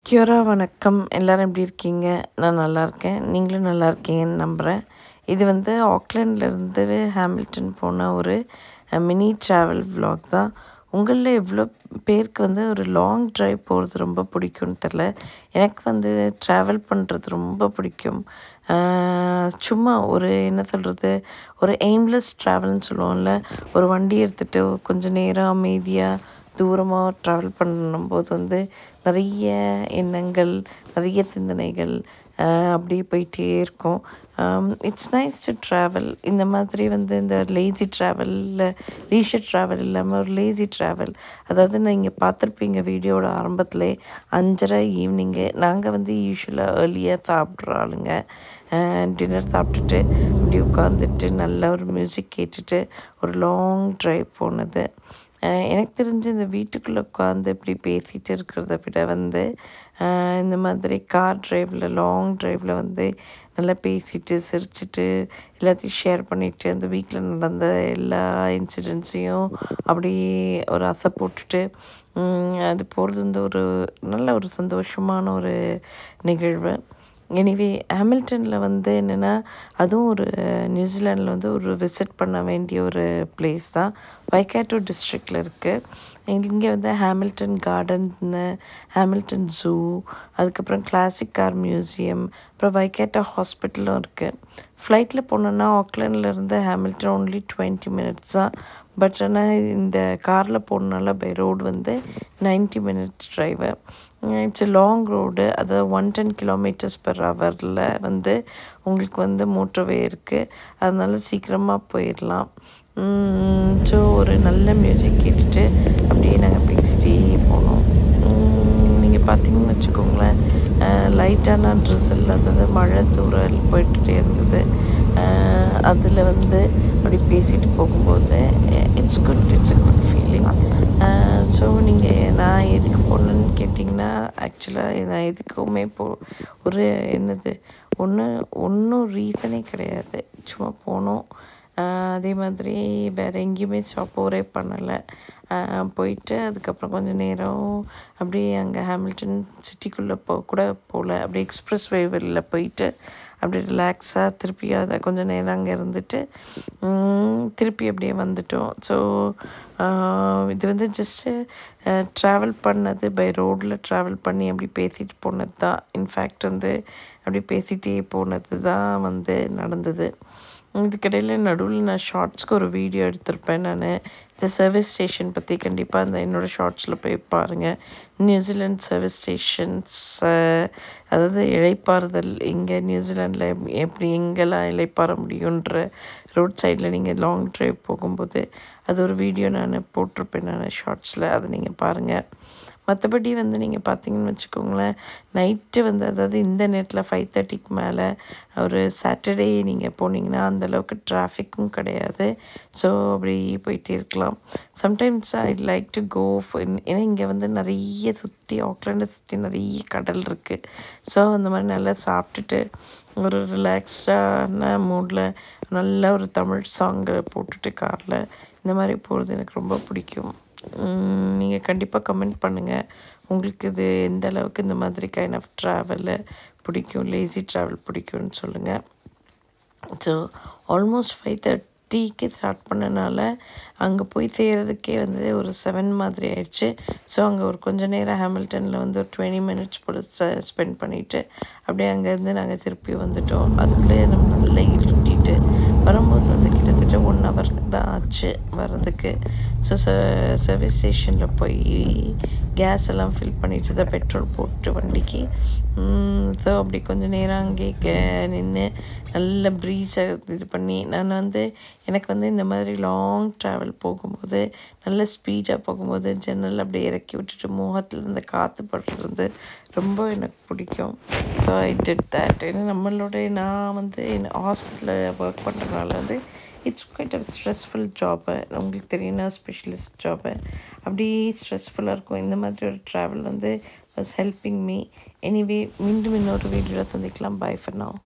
கியோரா வணக்கம். எல்லோரும் எப்படி இருக்கீங்க? நான் நல்லா இருக்கேன். நீங்களும் நல்லா இருக்கீங்கன்னு நம்புகிறேன். இது வந்து ஆக்லாண்ட்லேருந்து ஹாமில்டன் போன ஒரு மினி ட்ராவல் vlog தான். உங்களில் எவ்வளோ பேருக்கு வந்து ஒரு லாங் ட்ரைவ் போகிறது ரொம்ப பிடிக்கும்னு தெரில. எனக்கு வந்து ட்ராவல் பண்ணுறது ரொம்ப பிடிக்கும். சும்மா ஒரு என்ன சொல்கிறது, ஒரு எய்ம்லெஸ் ட்ராவல்னு சொல்லுவோம்ல. ஒரு வண்டி எடுத்துகிட்டு கொஞ்சம் நேரம் அமைதியாக தூரமாக ட்ராவல் பண்ணும்போது வந்து நிறைய எண்ணங்கள், நிறைய சிந்தனைகள் அப்படியே போயிட்டே இருக்கும். It's nice to travel. இந்த மாதிரி வந்து இந்த லேசி ட்ராவலில் லீஷர் ட்ராவல் இல்லாமல் ஒரு லேசி ட்ராவல், அதாவது நீங்கள் பார்த்துருப்பீங்க வீடியோட ஆரம்பத்திலே 5:30 ஈவினிங்கு. நாங்கள் வந்து யூஸ்வலாக ஏர்லியாக சாப்பிட்ற ஆளுங்க. டின்னர் சாப்பிட்டுட்டு அப்படி உட்காந்துட்டு நல்ல ஒரு மியூசிக் கேட்டுட்டு ஒரு லாங் ட்ரைவ் போனது. எனக்கு தெரிஞ்சு இந்த வீட்டுக்குள்ளே உட்காந்து இப்படி பேசிகிட்டு இருக்கிறத விட வந்து இந்த மாதிரி கார் ட்ரைவில், லாங் ட்ரைவில் வந்து நல்லா பேசிட்டு சிரிச்சிட்டு எல்லாத்தையும் ஷேர் பண்ணிவிட்டு அந்த வீட்டில் நடந்த எல்லா இன்சிடென்ட்ஸையும் அப்படியே ஒரு அசை போட்டுட்டு அது போகிறது வந்து ஒரு நல்ல ஒரு சந்தோஷமான ஒரு நிகழ்வு. எனிவே ஹாமில்டனில் வந்து என்னென்னா, அதுவும் ஒரு நியூசிலாண்டில் வந்து ஒரு விசிட் பண்ண வேண்டிய ஒரு பிளேஸ் தான். வைக்காட்டோ டிஸ்ட்ரிக்டில் இருக்குது. இங்கே வந்து ஹாமில்டன் கார்டன்னு, ஹாமில்டன் ஜூ, அதுக்கப்புறம் கிளாசிக் கார் மியூசியம், அப்புறம் வைக்காட்டோ ஹாஸ்பிட்டலும் இருக்குது. ஃப்ளைட்டில் போனோன்னா ஆக்லாண்ட்லேருந்து ஹாமில்டன் ஒன்லி 20 மினிட்ஸ் தான். பட் ஆனால் இந்த காரில் போனனால பை ரோடு வந்து 90 minutes drive. It's a long road. அதாவது 110 km/h வந்து உங்களுக்கு வந்து மோட்டர்வே இருக்குது. அதனால சீக்கிரமாக போயிடலாம். ஸோ ஒரு நல்ல மியூசிக் கேட்டுட்டு அப்படியே நாங்கள் பேசிகிட்டே போனோம். நீங்கள் பார்த்தீங்கன்னு வச்சுக்கோங்களேன், லைட்டான ட்ரெஸ்ஸில், அதாவது மழை தூறல் போயிட்டுட்டே இருந்தது. அதில் வந்து அப்படி பேசிட்டு போகும்போது it's a good feeling. So நான் எதுக்கு போனேன்னு கேட்டிங்கன்னா, ஆக்சுவலாக நான் எதுக்குமே ஒரு என்னது ஒன்றும் ரீசனே கிடையாது. சும்மா போனோம். அதே மாதிரி வேறு எங்கேயுமே ஸ்டாப்போரே பண்ணலை. போயிட்டு அதுக்கப்புறம் கொஞ்சம் நேரம் அப்படியே அங்கே ஹாமில்டன் சிட்டிக்குள்ளே போகல, அப்படியே எக்ஸ்ப்ரெஸ் வேவில் போயிட்டு அப்படியே ரிலாக்ஸாக திருப்பி அதை கொஞ்சம் நேரம் அங்கே இருந்துட்டு திருப்பி அப்படியே வந்துட்டோம். ஸோ இது வந்து ஜஸ்ட்டு ட்ராவல் பண்ணது, பை ரோடில் ட்ராவல் பண்ணி அப்படி பேசிட்டு போனது தான். இன்ஃபேக்ட் வந்து அப்படி பேசிகிட்டே போனது தான் வந்து நடந்தது. இதுக்கிடையில் நடுவில் நான் ஷார்ட்ஸ்க்கு ஒரு வீடியோ எடுத்திருப்பேன். நான் இந்த சர்வீஸ் ஸ்டேஷன் பற்றி கண்டிப்பாக அந்த என்னோடய ஷார்ட்ஸில் போய் பாருங்கள். நியூசிலாண்ட் சர்வீஸ் ஸ்டேஷன்ஸ், அதாவது இளைப்பாறுதல் இங்கே நியூசிலாண்டில் எப்படி எங்கெல்லாம் இளைப்பாற முடியுன்ற ரோட் சைடில் நீங்கள் லாங் ட்ரைவ் போகும்போது அது ஒரு வீடியோ நான் போட்டிருப்பேன் நான் ஷார்ட்ஸில். அதை நீங்கள் பாருங்கள். மற்றபடி வந்து நீங்கள் பார்த்தீங்கன்னு வச்சுக்கோங்களேன், நைட்டு வந்து அதாவது இந்த நேரத்தில் 5:30க்கு மேலே ஒரு சாட்டர்டே நீங்கள் போனீங்கன்னா அந்தளவுக்கு டிராஃபிக்கும் கிடையாது. ஸோ அப்படி போயிட்டே இருக்கலாம். Sometimes I like to go, ஏன்னா இங்கே வந்து நிறைய சுற்றி ஆக்லாண்டை சுற்றி நிறைய கடல் இருக்குது. ஸோ அந்த மாதிரி நல்லா சாப்பிட்டுட்டு ஒரு ரிலாக்ஸ்டான மூடில் நல்ல ஒரு தமிழ் சாங்கை போட்டுட்டு காரில் இந்த மாதிரி போகிறது எனக்கு ரொம்ப பிடிக்கும். நீங்கள் கண்டிப்பாக கமெண்ட் பண்ணுங்கள், உங்களுக்கு இது எந்த அளவுக்கு இந்த மாதிரி கைண்ட் ஆஃப் ட்ராவலு பிடிக்கும், லேசி ட்ராவல் பிடிக்கும்னு சொல்லுங்கள். ஸோ ஆல்மோஸ்ட் 5:30க்கு ஸ்டார்ட் பண்ணனால அங்கே போய் சேர்கிறதுக்கே வந்து ஒரு 7 மாதிரி ஆயிடுச்சு. ஸோ அங்கே ஒரு கொஞ்சம் நேரம் ஹாமில்டனில் வந்து ஒரு 20 மினிட்ஸ் போல் ஸ்பெண்ட் பண்ணிவிட்டு அப்படியே அங்கேருந்து நாங்கள் திருப்பி வந்துட்டோம். அதுக்குள்ளே நம்ம நல்லா இருட்டிட்டு வரும்போது வந்து கிட்டத்தட்ட 1 hour தான் ஆச்சு வர்றதுக்கு. ஸோ சர்வீஸ் ஸ்டேஷனில் போய் கேஸ் எல்லாம் ஃபில் பண்ணிவிட்டு தான் பெட்ரோல் போட்டு வண்டிக்கு. ஸோ அப்படி கொஞ்சம் நேரம் அங்கே நின்று நல்ல ப்ரீஸை இது பண்ணி நான் வந்து எனக்கு வந்து இந்த மாதிரி லாங் ட்ராவல் போகும்போது நல்ல ஸ்பீடாக போகும்போது ஜன்னல் அப்படியே இறக்கி விட்டுட்டு முகத்தில் இந்த காற்று படுறது வந்து ரொம்ப எனக்கு பிடிக்கும். So I did that. ஏன்னா நான் வந்து ஹாஸ்பிட்டலில் ஒர்க் பண்ணுறதுனால வந்து it's quite a stressful job. உங்களுக்கு தெரியும்னா ஸ்பெஷலிஸ்ட் ஜாபு அப்படி ஸ்ட்ரெஸ்ஃபுல்லாக இருக்கும். இந்த மாதிரி ஒரு ட்ராவல் வந்து வாஸ் ஹெல்பிங் மீ. எனிவே மீண்டும் இன்னொரு வீடியோவில் சந்திக்கலாம். Bye for now.